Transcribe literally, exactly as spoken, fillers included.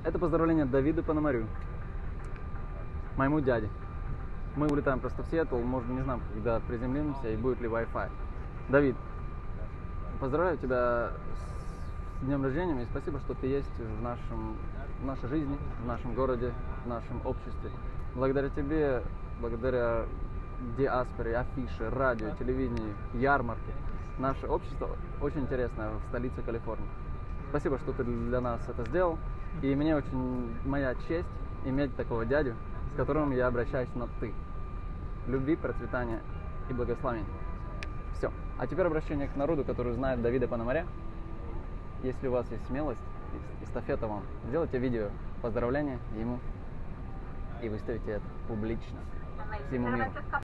Это поздравление Давиду Пономарю, моему дяде. Мы улетаем просто в Сиэтл, может, не знаю, когда приземлимся и будет ли Wi-Fi. Давид, поздравляю тебя с днем рождения и спасибо, что ты есть в, нашем, в нашей жизни, в нашем городе, в нашем обществе. Благодаря тебе, благодаря диаспоре, афише, радио, телевидению, ярмарке, наше общество очень интересное в столице Калифорнии. Спасибо, что ты для нас это сделал. И мне очень моя честь иметь такого дядю, с которым я обращаюсь на «ты». Любви, процветания и благословения. Все. А теперь обращение к народу, который знает Давида Пономаря. Если у вас есть смелость, эстафета вам, сделайте видео поздравления ему и выставите это публично всему миру.